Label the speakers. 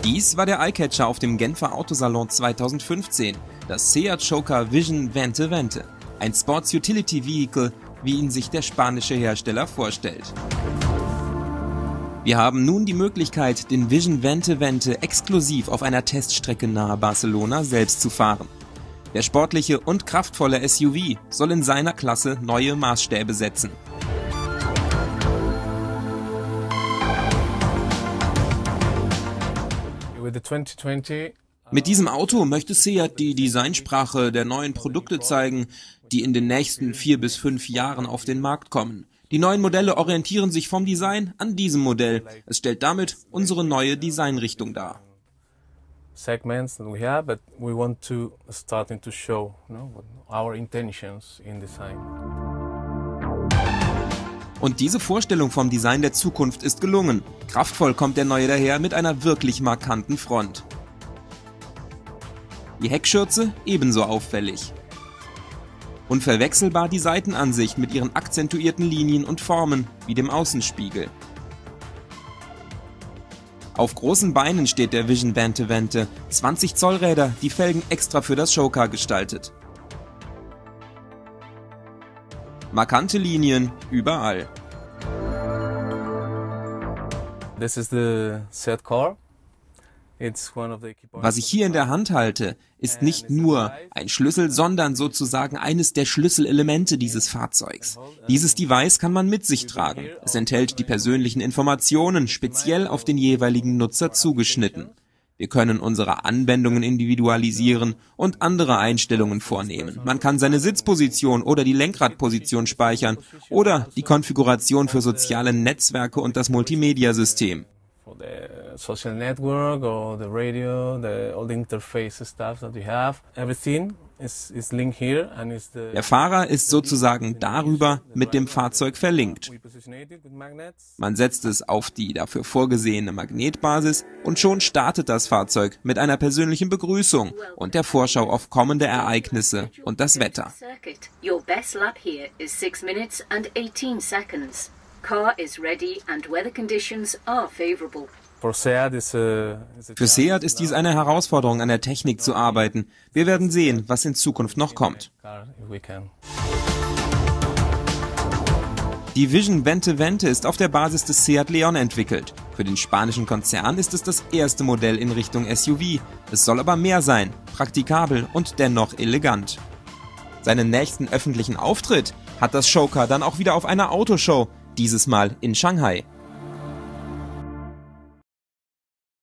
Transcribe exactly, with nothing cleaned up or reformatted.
Speaker 1: Dies war der Eyecatcher auf dem Genfer Autosalon zweitausendfünfzehn, das Seat Joker Vision Vente Vente, ein Sports Utility Vehicle, wie ihn sich der spanische Hersteller vorstellt. Wir haben nun die Möglichkeit, den Vision Vente Vente exklusiv auf einer Teststrecke nahe Barcelona selbst zu fahren. Der sportliche und kraftvolle S U V soll in seiner Klasse neue Maßstäbe setzen. Mit diesem Auto möchte Seat die Designsprache der neuen Produkte zeigen, die in den nächsten vier bis fünf Jahren auf den Markt kommen. Die neuen Modelle orientieren sich vom Design an diesem Modell. Es stellt damit unsere neue Designrichtung dar.
Speaker 2: Segments that we have, but we want to starting to show, you know, our intentions in design.
Speaker 1: Und diese Vorstellung vom Design der Zukunft ist gelungen. Kraftvoll kommt der neue daher mit einer wirklich markanten Front. Die Heckschürze ebenso auffällig. Unverwechselbar die Seitenansicht mit ihren akzentuierten Linien und Formen wie dem Außenspiegel. Auf großen Beinen steht der Vision Vente Vente, zwanzig Zoll Räder, die Felgen extra für das Showcar gestaltet. Markante Linien überall.
Speaker 2: This is the Seat car. It's one of the key points.
Speaker 1: Was ich hier in der Hand halte, ist nicht nur ein Schlüssel, sondern sozusagen eines der Schlüsselelemente dieses Fahrzeugs. Dieses Device kann man mit sich tragen. Es enthält die persönlichen Informationen, speziell auf den jeweiligen Nutzer zugeschnitten. Wir können unsere Anwendungen individualisieren und andere Einstellungen vornehmen. Man kann seine Sitzposition oder die Lenkradposition speichern oder die Konfiguration für soziale Netzwerke und das Multimedia-System.
Speaker 2: For the social network or the radio, the all the interface stuff that you have, everything is is linked here and is the.
Speaker 1: Der Fahrer ist sozusagen darüber mit dem Fahrzeug verlinkt. Man setzt es auf die dafür vorgesehene Magnetbasis und schon startet das Fahrzeug mit einer persönlichen Begrüßung und der Vorschau auf kommende Ereignisse und das Wetter.
Speaker 3: Your best lap here is six minutes and eighteen seconds. Car is ready and weather conditions are favorable.
Speaker 2: For Seat is a, is a
Speaker 1: Für Seat ist dies eine Herausforderung, an der Technik zu arbeiten. Wir werden sehen, was in Zukunft noch kommt.
Speaker 2: car if we can.
Speaker 1: Die Vision Vente Vente ist auf der Basis des Seat Leon entwickelt. Für den spanischen Konzern ist es das erste Modell in Richtung S U V. Es soll aber mehr sein, praktikabel und dennoch elegant. Seinen nächsten öffentlichen Auftritt hat das Showcar dann auch wieder auf einer Autoshow, dieses Mal in Shanghai.